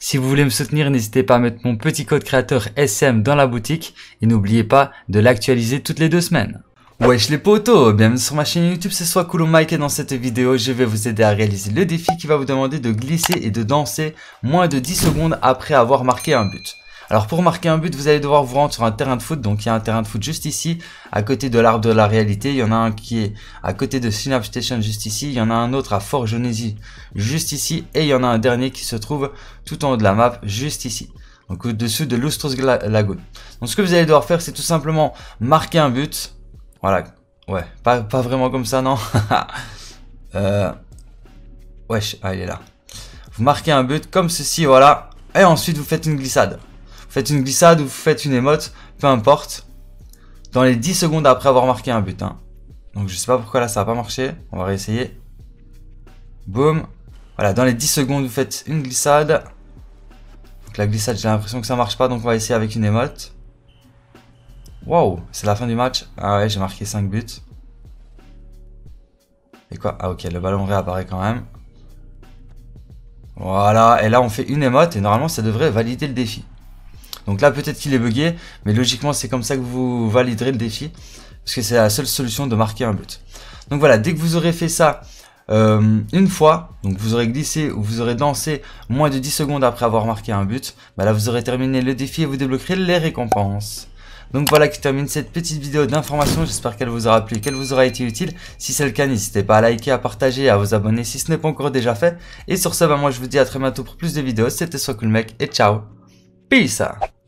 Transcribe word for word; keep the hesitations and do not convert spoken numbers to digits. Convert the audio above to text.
Si vous voulez me soutenir, n'hésitez pas à mettre mon petit code créateur S M dans la boutique et n'oubliez pas de l'actualiser toutes les deux semaines. Wesh les potos, bienvenue sur ma chaîne YouTube, c'est soit Cool Mike et dans cette vidéo, je vais vous aider à réaliser le défi qui va vous demander de glisser et de danser moins de dix secondes après avoir marqué un but. Alors pour marquer un but, vous allez devoir vous rendre sur un terrain de foot, donc il y a un terrain de foot juste ici, à côté de l'arbre de la réalité, il y en a un qui est à côté de Synapse Station juste ici, il y en a un autre à Fort Genesee juste ici, et il y en a un dernier qui se trouve tout en haut de la map juste ici. Donc au-dessus de Lustros Lagoon. Donc ce que vous allez devoir faire, c'est tout simplement marquer un but. Voilà, ouais, pas, pas vraiment comme ça, non. euh, wesh, ah, il est là. Vous marquez un but comme ceci, voilà. Et ensuite, vous faites une glissade. Vous faites une glissade ou vous faites une émote, peu importe. Dans les dix secondes après avoir marqué un but. Hein. Donc, je sais pas pourquoi là, ça n'a pas marché. On va réessayer. Boum. Voilà, dans les dix secondes, vous faites une glissade. Donc, la glissade, j'ai l'impression que ça marche pas. Donc, on va essayer avec une émote. Wow, c'est la fin du match. Ah ouais, j'ai marqué cinq buts. Et quoi? Ah ok, le ballon réapparaît quand même. Voilà, et là on fait une émote et normalement ça devrait valider le défi. Donc là peut-être qu'il est bugué, mais logiquement c'est comme ça que vous validerez le défi. Parce que c'est la seule solution de marquer un but. Donc voilà, dès que vous aurez fait ça euh, une fois, donc vous aurez glissé ou vous aurez dansé moins de dix secondes après avoir marqué un but, bah là vous aurez terminé le défi et vous débloquerez les récompenses. Donc voilà qui termine cette petite vidéo d'information, j'espère qu'elle vous aura plu, qu'elle vous aura été utile. Si c'est le cas, n'hésitez pas à liker, à partager et à vous abonner si ce n'est pas encore déjà fait. Et sur ce, bah moi je vous dis à très bientôt pour plus de vidéos, c'était soit Cool Mec et ciao, peace.